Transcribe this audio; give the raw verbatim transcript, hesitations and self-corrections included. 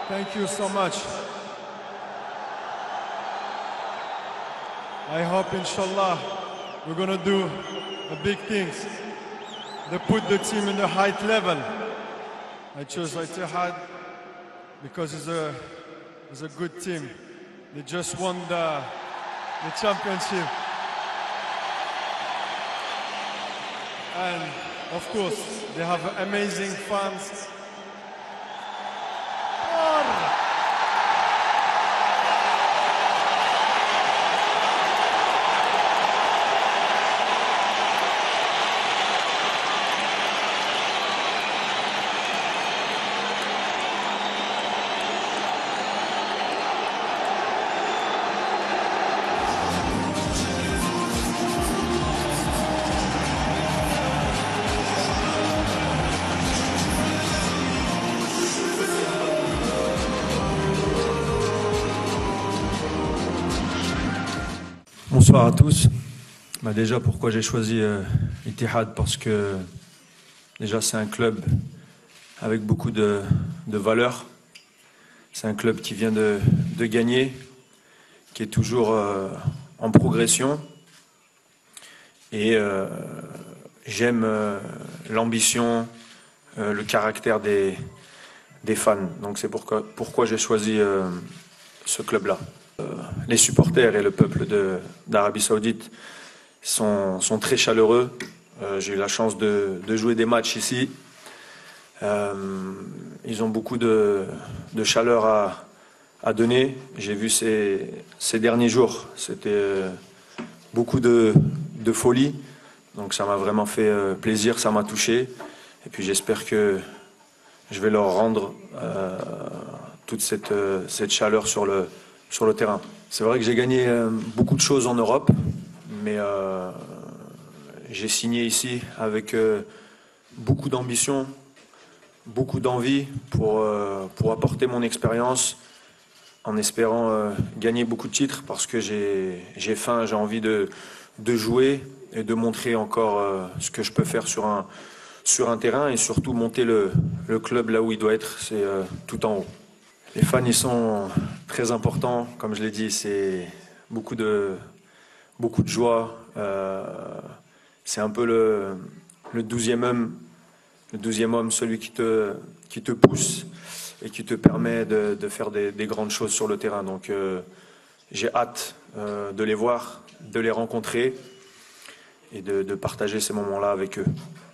Thank you so much. I hope, inshallah, we're going to do the big things. They put the team in the height level. I chose Ittihad because it's a, it's a good team. They just won the, the championship. And of course, they have amazing fans. Bonsoir à tous. Bah déjà, pourquoi j'ai choisi euh, Ittihad? Parce que déjà, c'est un club avec beaucoup de, de valeurs. C'est un club qui vient de, de gagner, qui est toujours euh, en progression. Et euh, j'aime euh, l'ambition, euh, le caractère des, des fans. Donc c'est pourquoi, pourquoi j'ai choisi euh, ce club-là. Les supporters et le peuple d'Arabie Saoudite sont, sont très chaleureux. Euh, j'ai eu la chance de, de jouer des matchs ici. Euh, ils ont beaucoup de, de chaleur à, à donner. J'ai vu ces, ces derniers jours, c'était beaucoup de, de folie. Donc ça m'a vraiment fait plaisir, ça m'a touché. Et puis j'espère que je vais leur rendre euh, toute cette, cette chaleur sur le sur le terrain. C'est vrai que j'ai gagné euh, beaucoup de choses en Europe, mais euh, j'ai signé ici avec euh, beaucoup d'ambition, beaucoup d'envie pour, euh, pour apporter mon expérience en espérant euh, gagner beaucoup de titres parce que j'ai j'ai faim, j'ai envie de, de jouer et de montrer encore euh, ce que je peux faire sur un, sur un terrain et surtout monter le, le club là où il doit être, c'est euh, tout en haut. Les fans, ils sont très importants, comme je l'ai dit, c'est beaucoup de, beaucoup de joie. Euh, c'est un peu le, le douzième homme, le douzième homme, celui qui te, qui te pousse et qui te permet de, de faire des, des grandes choses sur le terrain. Donc euh, j'ai hâte euh, de les voir, de les rencontrer et de, de partager ces moments-là avec eux.